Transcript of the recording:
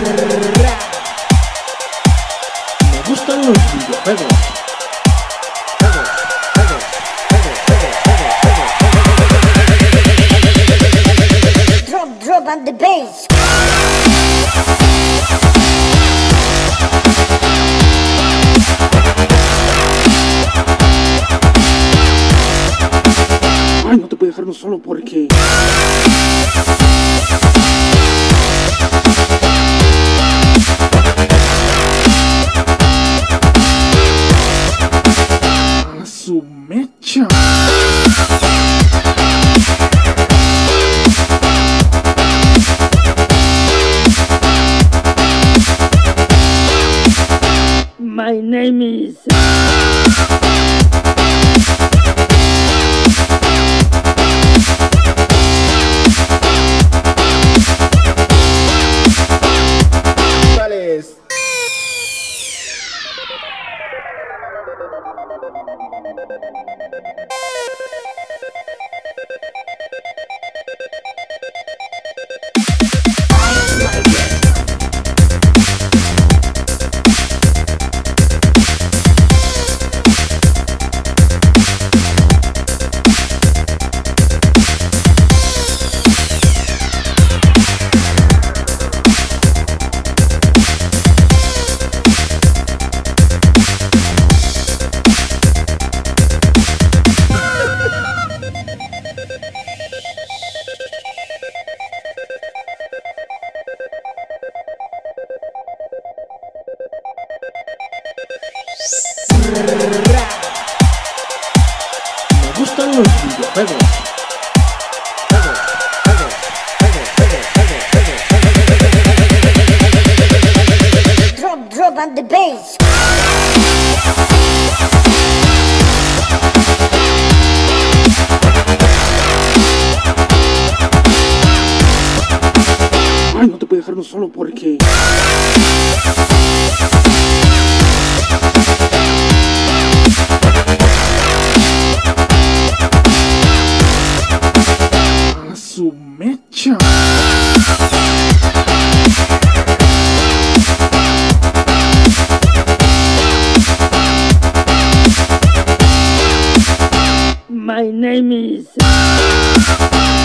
Me gustan los videojuegos. Drop on the bass. Ay, no te puedo dejarnos solo porque... ¡A su mecha! My name is... Me gustan los videojuegos. Drop on the bass. Ay, no te puedo dejarnos solo porque... ¡A su mecha! My name is...